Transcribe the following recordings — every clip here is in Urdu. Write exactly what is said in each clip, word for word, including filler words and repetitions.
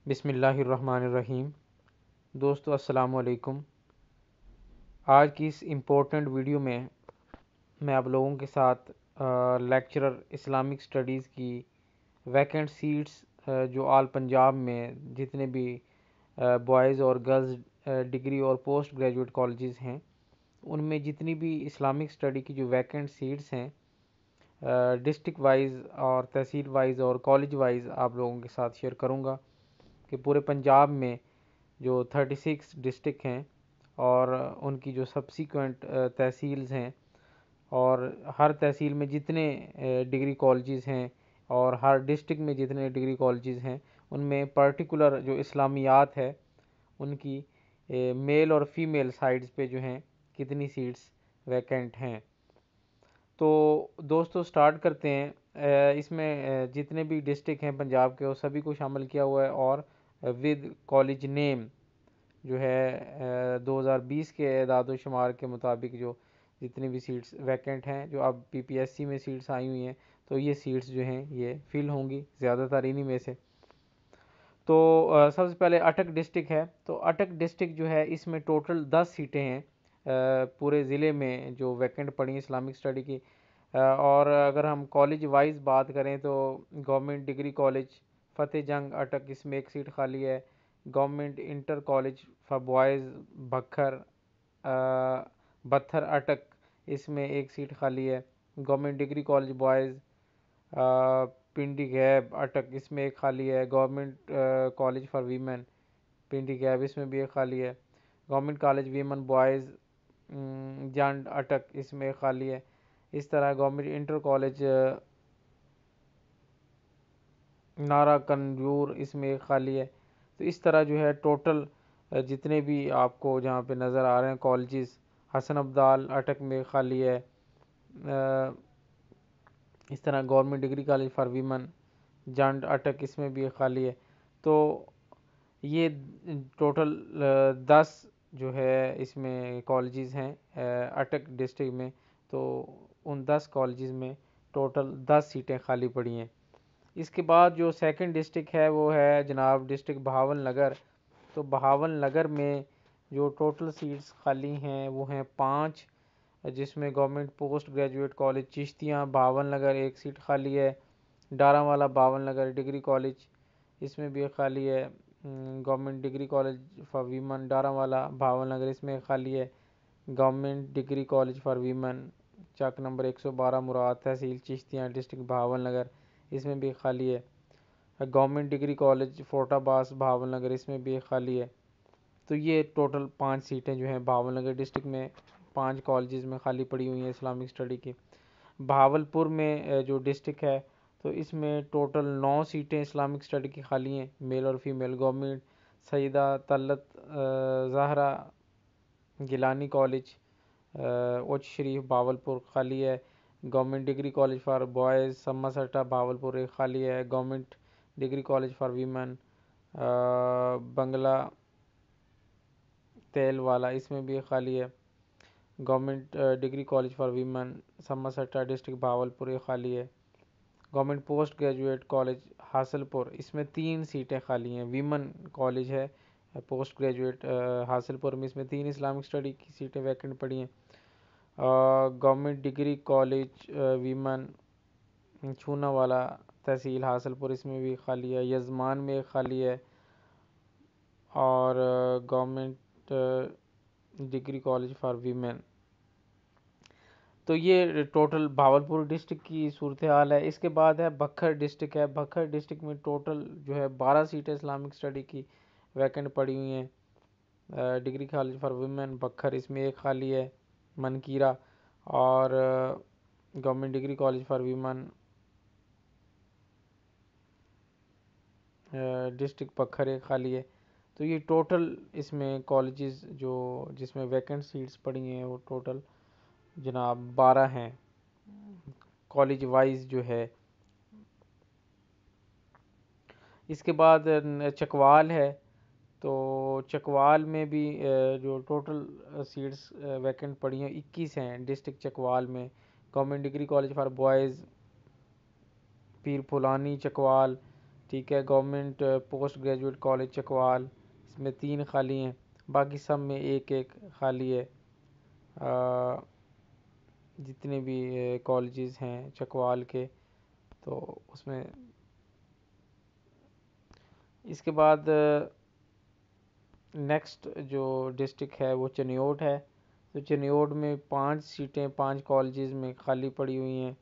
بسم اللہ الرحمن الرحیم۔ دوستو السلام علیکم۔ آج کی اس امپورٹنٹ ویڈیو میں میں آپ لوگوں کے ساتھ لیکچرر اسلامک سٹڈیز کی ویکنٹ سیٹس جو آل پنجاب میں جتنے بھی بوائز اور گرلز ڈگری اور پوسٹ گریجویٹ کالجز ہیں ان میں جتنی بھی اسلامک سٹڈی کی جو ویکنٹ سیٹس ہیں ڈسٹرکٹ وائز اور تحصیل وائز اور کالج وائز آپ لوگوں کے ساتھ شیئر کروں گا کہ پورے پنجاب میں جو تھرٹی سکس ڈسٹرکٹ ہیں اور ان کی جو سبسیکوینٹ تحصیلز ہیں اور ہر تحصیل میں جتنے ڈگری کالجز ہیں اور ہر ڈسٹرکٹ میں جتنے ڈگری کالجز ہیں ان میں پرٹیکولر جو اسلامیات ہے ان کی میل اور فیمیل سائڈز پہ جو ہیں کتنی سیٹس ویکنٹ ہیں۔ تو دوستو سٹارٹ کرتے ہیں۔ اس میں جتنے بھی ڈسٹرکٹ ہیں پنجاب کے وہ سبھی کو شامل کیا ہوا ہے اور ود کالج نیم جو ہے دو ہزار بیس کے اعداد و شمار کے مطابق جو جتنی بھی سیٹس ویکنٹ ہیں جو اب پی پی ایس سی میں سیٹس آئی ہوئی ہیں تو یہ سیٹس جو ہیں یہ فل ہوں گی زیادہ تر انہی میں سے۔ تو سب سے پہلے اٹک ڈسٹرکٹ ہے، تو اٹک ڈسٹرکٹ جو ہے اس میں ٹوٹل دس سیٹیں ہیں پورے ضلع میں جو ویکنٹ پڑی ہیں اسلامک سٹڈی کی۔ اور اگر ہم کالج وائز بات کریں تو گورنمنٹ ڈگری کالج فتح جنگ اٹک اس میں ایک سیٹ خالی ہے، government inter college for boys Bhakkar بتھر اٹک اس میں ایک سیٹ خالی ہے، government degree college boys Pindi Gheb Attock اس میں ایک خالی ہے، government college for women Pindi Gheb اس میں بھی ایک خالی ہے، government college women boys Jand Attock اس میں ایک خالی ہے۔ اس طرح گورنمنٹ انٹر کالج نارا کنجور اس میں ایک خالی ہے۔ تو اس طرح جو ہے ٹوٹل جتنے بھی آپ کو جہاں پہ نظر آ رہے ہیں کالجز، حسن عبدال اٹک میں خالی ہے، اس طرح government degree college for women Jand Attock اس میں بھی ایک خالی ہے۔ تو یہ ٹوٹل دس جو ہے اس میں کالجز ہیں اٹک ڈسٹرکٹ میں، تو ان دس کالجز میں ٹوٹل دس سیٹیں خالی پڑی ہیں۔ اس کے بعد جو سیکنڈ ڈسٹرکٹ ہے وہ ہے جناب ڈسٹرکٹ بہاول نگر، تو بہاول نگر میں جو ٹوٹل سیٹس خالی ہیں وہ ہیں پانچ، جس میں government post graduate college Chishtian Bahawalnagar ایک سیٹ خالی ہے، Dahranwala Bahawalnagar degree college اس میں بھی ایک خالی ہے، government degree college for women Dahranwala Bahawalnagar اس میں ایک خالی ہے، government degree college for women چک نمبر ایک سو بارہ مراد تحصیل چشتیاں ڈسٹرکٹ بہاول نگر اس میں بھی ایک خالی ہے، government degree college Fort Abbas Bahawalnagar اس میں بھی ایک خالی ہے۔ تو یہ ٹوٹل پانچ سیٹیں جو ہیں بہاول نگر ڈسٹرکٹ میں پانچ کالجز میں خالی پڑی ہوئی ہیں اسلامک سٹڈی کی۔ بہاول پور میں جو ڈسٹرکٹ ہے تو اس میں ٹوٹل نو سیٹیں اسلامک سٹڈی کی خالی ہیں، میل اور female, government Syeda Talat Zahra Gilani college Uch Sharif Bahawalpur خالی ہے، government degree college for boys Samasata Bahawalpur ایک خالی ہے، government degree college for women بنگلہ تیل والا اس میں بھی ایک خالی ہے، government degree college for women Samasata district Bahawal پور ایک خالی ہے، گورنمنٹ پوسٹ گریجویٹ کالج حاصل پور اس میں تین سیٹیں خالی ہیں، ویمن کالج ہے پوسٹ گریجویٹ حاصل پور میں اس میں تین اسلامک سٹڈی کی سیٹیں ویکنٹ پڑی ہیں، گورنمنٹ ڈگری کالج ویمن چھونا والا تحصیل حاصل پور اس میں بھی خالی ہے، یزمان میں ایک خالی ہے، اور government degree college for women. تو یہ ٹوٹل بہاولپور ڈسٹرکٹ کی صورتحال ہے۔ اس کے بعد ہے بکھر ڈسٹرکٹ ہے، بکھر ڈسٹرکٹ میں ٹوٹل جو ہے بارہ سیٹیں اسلامک سٹڈی کی ویکنٹ پڑی ہوئی ہیں، ڈگری کالج فار ویمن بکھر اس میں ایک خالی ہے، منکیرہ، اور government degree college for women district Bhakkar ایک خالی ہے۔ تو یہ ٹوٹل اس میں کالجز جو جس میں ویکنٹ سیٹس پڑی ہیں وہ ٹوٹل جناب بارہ ہیں کالج وائز جو ہے۔ اس کے بعد چکوال ہے، تو چکوال میں بھی جو ٹوٹل سیٹس ویکنٹ پڑی ہیں اکیس ہیں ڈسٹرکٹ چکوال میں، government degree college for boys پیر پھولانی چکوال ٹھیک ہے. Government post graduate college Chakwal, اس میں تین خالی ہیں، باقی سب میں ایک ایک خالی ہے. جتنے بھی کالجز ہیں چکوال کے تو اس میں. اس کے بعد نیکسٹ جو ڈسٹرکٹ ہے وہ چنیوٹ ہے. تو چنیوٹ میں پانچ سیٹیں پانچ کالجز میں خالی پڑی ہوئی ہیں.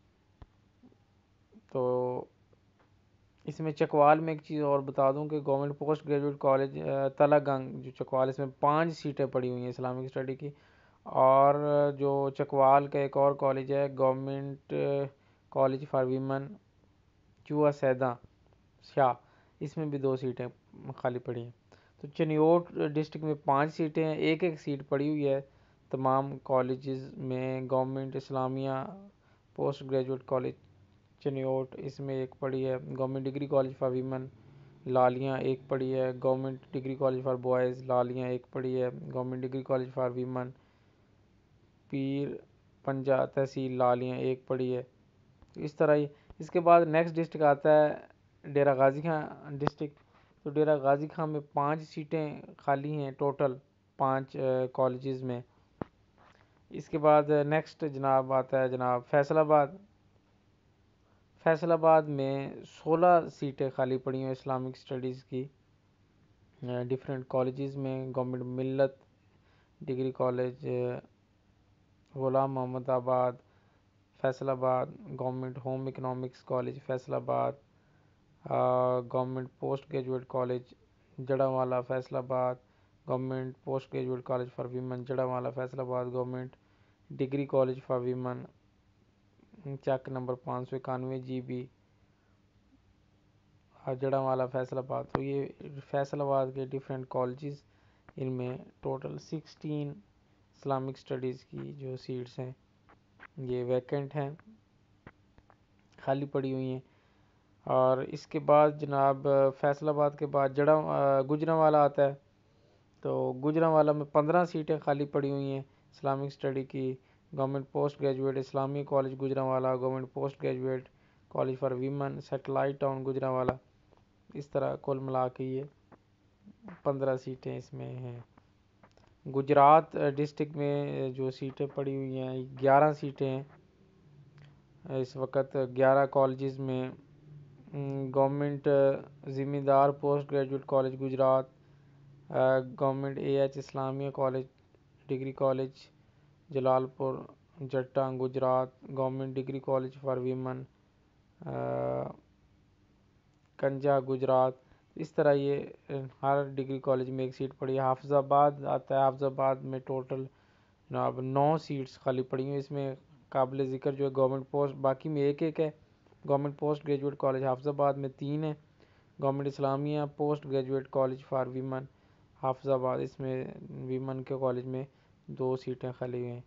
تو اس میں چکوال میں ایک چیز اور بتا دوں کہ government post graduate college Talagang جو چکوال، اس میں پانچ سیٹیں پڑی ہوئی ہیں اسلامک اسٹڈی کی. اور جو چکوال کا ایک اور کالج ہے گورنمنٹ کالج فار ویمن چوہا سیداں شاہ، اس میں بھی دو سیٹیں خالی پڑی ہیں. تو چنیوٹ ڈسٹرکٹ میں پانچ سیٹیں ہیں، ایک ایک سیٹ پڑی ہوئی ہے تمام کالجز میں. Government Islamia post graduate college Chiniot, اس میں ایک پڑی ہے. Government degree college for women Lalian ایک پڑی ہے. Government degree college for boys Lalian ایک پڑی ہے. Government degree college for women پیر پنجا تحصیل لالیاں ایک پڑی ہے. اس طرح ہی اس کے بعد نیکسٹ ڈسٹرکٹ آتا ہے ڈیرہ غازی خان ڈسٹرکٹ. تو ڈیرہ غازی خان میں پانچ سیٹیں خالی ہیں ٹوٹل پانچ کالجز میں. اس کے بعد نیکسٹ جناب آتا ہے جناب فیصل آباد. فیصل آباد میں سولہ سیٹیں خالی پڑی ہیں اسلامک اسٹڈیز کی ڈفرینٹ کالجز میں. Government Millat degree college Ghulam Muhammad Abad Faisalabad, government home economics college Faisalabad, government post graduate college Jaranwala Faisalabad, government post graduate college for women Jaranwala Faisalabad, government degree college for women چیک نمبر پانچ سو اکانوے جی بی جڑاوالا فیصل آباد. تو یہ فیصل آباد کے ڈفرینٹ کالجز، ان میں ٹوٹل سکسٹین اسلامک اسٹڈیز کی جو سیٹس ہیں یہ ویکنٹ ہیں، خالی پڑی ہوئی ہیں. اور اس کے بعد جناب فیصل آباد کے بعد جڑا گجرانوالا آتا ہے. تو گجرانوالا میں پندرہ سیٹیں خالی پڑی ہوئی ہیں اسلامک اسٹڈی کی. Government post graduate Islami college Gujranwala, government post graduate college for women satellite town Gujranwala. اس طرح کل ملا کے یہ پندرہ سیٹیں اس میں ہیں. گجرات ڈسٹرکٹ میں جو سیٹیں پڑی ہوئی ہیں گیارہ سیٹیں ہیں اس وقت. گیارہ کالجز میں government Zamindar post graduate college Gujrat, government A H Islamia college degree college Jalalpur Jattan Gujrat, government degree college for women Kunjah Gujrat. اس طرح یہ ہر ڈگری کالج میں ایک سیٹ پڑی ہے. حافظ آباد آتا ہے، حافظ آباد میں ٹوٹل جناب نو سیٹس خالی پڑی ہیں. اس میں قابل ذکر جو ہے گورنمنٹ پوسٹ، باقی میں ایک ایک ہے. گورنمنٹ پوسٹ گریجویٹ کالج حافظ آباد میں تین ہے. Government Islamia post graduate college for women Hafizabad, اس میں ویمن کے کالج میں دو سیٹیں خالی ہیں.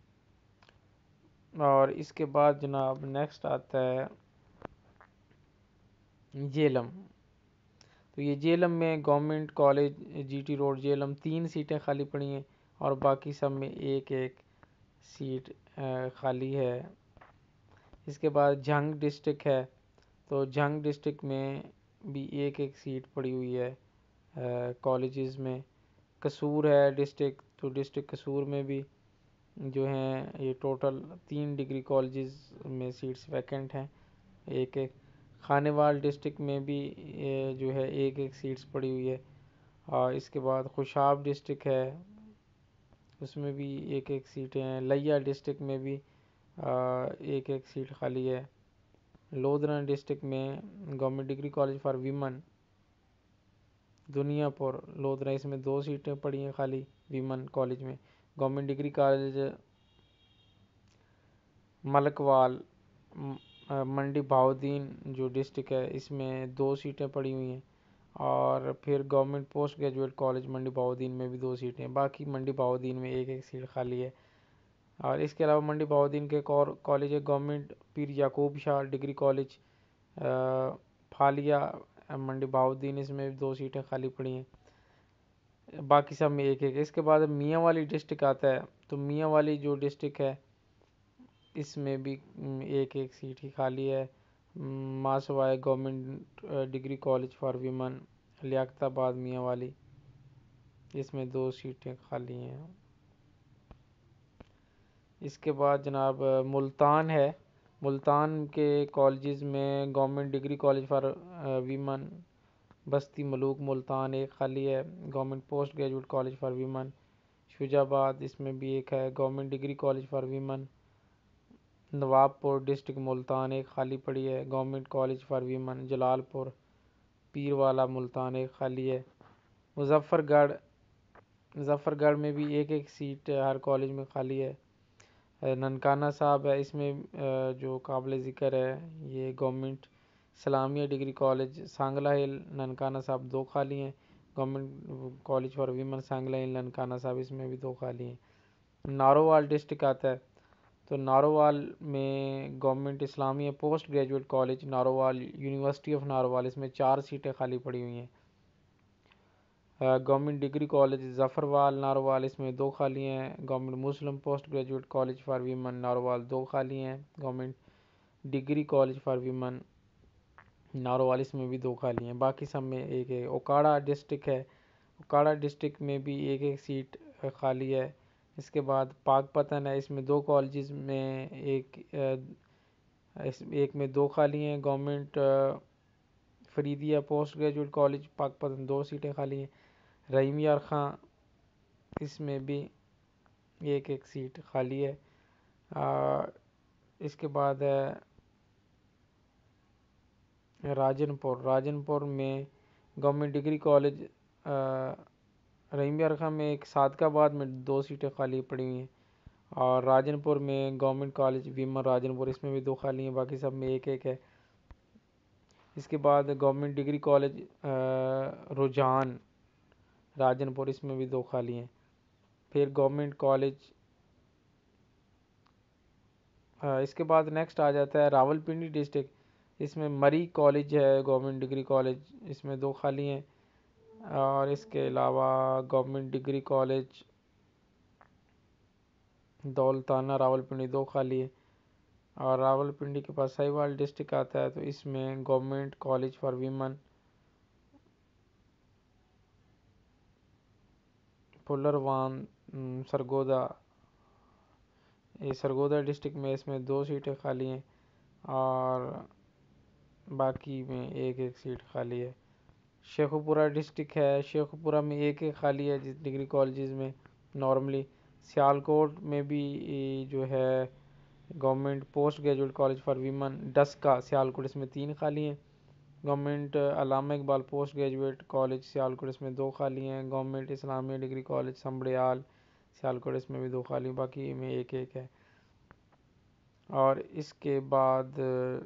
اور اس کے بعد جناب نیکسٹ آتا ہے جیلم. تو یہ جیلم میں government college G T road Jhelum تین سیٹیں خالی پڑی ہیں اور باقی سب میں ایک ایک سیٹ خالی ہے. اس کے بعد جھنگ ڈسٹرکٹ ہے. تو جھنگ ڈسٹرکٹ میں بھی ایک ایک سیٹ پڑی ہوئی ہے کالجز میں. قصور ہے ڈسٹرکٹ، تو ڈسٹرکٹ قصور میں بھی جو ہیں یہ ٹوٹل تین ڈگری کالجز میں سیٹس ویکنٹ ہیں ایک ایک. خانیوال ڈسٹرکٹ میں بھی جو ہے ایک ایک سیٹس پڑی ہوئی ہے. اور اس کے بعد خوشاب ڈسٹرکٹ ہے، اس میں بھی ایک ایک سیٹیں ہیں. لیا ڈسٹرکٹ میں بھی ایک ایک سیٹ خالی ہے. لودھرا ڈسٹرکٹ میں government degree college for women Dunyapur Lodhra, اس میں دو سیٹیں پڑی ہیں خالی ویمن کالج میں. Government degree college Malakwal Mandi Bahauddin جو ڈسٹرکٹ ہے اس میں دو سیٹیں پڑی ہوئی ہیں. اور پھر گورنمنٹ پوسٹ گریجویٹ کالج منڈی بہاؤدین میں بھی دو سیٹیں، باقی منڈی بہاؤدین میں ایک ایک سیٹ خالی ہے. اور اس کے علاوہ منڈی بہاؤدین کے ایک اور کالج ہے government Pir Yaqoob Shah degree college Phalia Mandi Bahauddin, اس میں بھی دو سیٹیں خالی پڑی ہیں، باقی سب میں ایک ایک. اس کے بعد میاں والی ڈسٹرکٹ آتا ہے. تو میاں والی جو ڈسٹرکٹ ہے اس میں بھی ایک ایک سیٹ ہی خالی ہے. ماسوائے government degree college for women Liaquatabad میاں والی، اس میں دو سیٹیں خالی ہیں۔ اس کے بعد جناب ملتان ہے، ملتان کے کالجز میں government degree college for women Basti Malook Multan ایک خالی ہے، government post graduate college for women Shujabad اس میں بھی ایک ہے، government degree college for women Nawabpur district Multan ایک خالی پڑی ہے، government college for women Jalalpur پیر والا ملتان ایک خالی ہے۔ مظفر گڑھ مظفر گڑھ میں بھی ایک ایک سیٹ ہر کالج میں خالی ہے۔ ننکانہ صاحب ہے، اس میں جو قابل ذکر ہے یہ government Islamia degree college Sangla hill Nankana Sahib دو خالی ہیں، government college for women Sangla hill Nankana صاحب اس میں بھی دو خالی ہیں۔ نارووال ڈسٹرکٹ آتا ہے تو نارووال میں government Islamia post graduate college Narowal university of Narowal اس میں چار سیٹیں خالی پڑی ہوئی ہیں۔ Government degree college Zafarwal Narowal اس میں دو خالی ہیں، government Muslim post graduate college for women Narowal دو خالی ہیں، government degree college for women Narowal اس میں بھی دو خالی ہیں، باقی سب میں ایک ہے۔ اوکاڑا ڈسٹرکٹ ہے، اوکاڑا ڈسٹرکٹ میں بھی ایک ایک سیٹ خالی ہے۔ اس کے بعد پاک پتن ہے، اس میں دو کالجز میں ایک ایک میں دو خالی ہیں، government Faridia post graduate college Pakpattan دو سیٹیں خالی ہیں۔ رحیم یار خان اس میں بھی ایک ایک سیٹ خالی ہے۔ اس کے بعد ہے راجن پور، راجن پور میں گورنمنٹ ڈگری کالج رحیم یار خان میں ایک صادق آباد میں دو سیٹیں خالی پڑی ہوئی ہیں، اور راجن پور میں گورنمنٹ کالج ویمن راجن پور اس میں بھی دو خالی ہیں، باقی سب میں ایک ایک ہے۔ اس کے بعد گورنمنٹ ڈگری کالج رجحان راجن پور اس میں بھی دو خالی ہیں۔ پھر گورنمنٹ کالج اس کے بعد نیکسٹ آ جاتا ہے راول پنڈی ڈسٹرکٹ، اس میں مری کالج ہے گورنمنٹ ڈگری کالج اس میں دو خالی ہیں، اور اس کے علاوہ گورنمنٹ ڈگری کالج دولتانہ راول پنڈی دو خالی ہے، اور راول پنڈی کے پاس سہیوال ڈسٹرکٹ آتا ہے تو اس میں گورنمنٹ کالج فار ویمن پلروان سرگودا یہ سرگودا ڈسٹرکٹ میں اس میں دو سیٹیں خالی ہیں، اور باقی میں ایک ایک سیٹ خالی ہے۔ شیخوپورہ ڈسٹرکٹ ہے، شیخوپورہ میں ایک ایک خالی ہے جس ڈگری کالجز میں نارملی۔ سیالکوٹ میں بھی جو ہے government post graduate college for women Daska Sialkot اس میں تین خالی ہیں، government Allama Iqbal post graduate college Sialkot اس میں دو خالی ہیں، government Islamia degree college Sambrial Sialkot اس میں بھی دو خالی ہیں، باقی میں ایک ایک ہے۔ اور اس کے بعد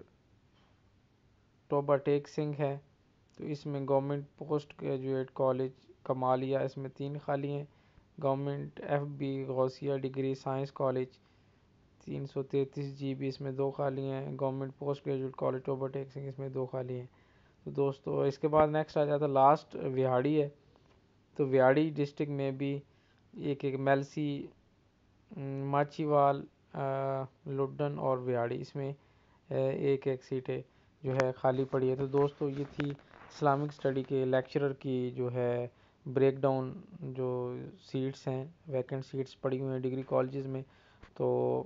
ٹوبا ٹیک سنگھ ہے تو اس میں government post graduate college Kamalia اس میں تین خالی ہیں، government F B Ghausia degree science college تین سو تینتیس جی بی اس میں دو خالی ہیں، government post graduate college Toba Tek Singh اس میں دو خالی ہیں۔ تو دوستو اس کے بعد نیکسٹ آ جاتا ہے لاسٹ وہاڑی ہے، تو وہاڑی ڈسٹرکٹ میں بھی ایک ایک میلسی ماچیوال لڈن اور وہاڑی اس میں ایک ایک سیٹیں جو ہے خالی پڑی ہے۔ تو دوستو یہ تھی اسلامک اسٹڈی کے لیکچرر کی جو ہے بریک ڈاؤن جو سیٹس ہیں ویکنٹ سیٹس پڑی ہوئی ہیں ڈگری کالجز میں۔ تو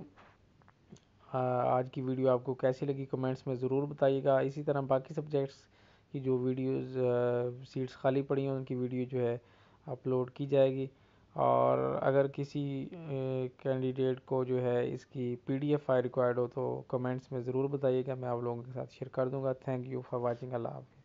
آج کی ویڈیو آپ کو کیسی لگی کمنٹس میں ضرور بتائیے گا، اسی طرح باقی سبجیکٹس کی جو ویڈیوز سیٹس خالی پڑی ہیں ان کی ویڈیو جو ہے اپلوڈ کی جائے گی، اور اگر کسی کینڈیڈیٹ کو جو ہے اس کی P D F file required ہو تو کمنٹس میں ضرور بتائیے گا، میں آپ لوگوں کے ساتھ شیئر کر دوں گا۔ تھینک یو فار واچنگ، اللہ حافظ۔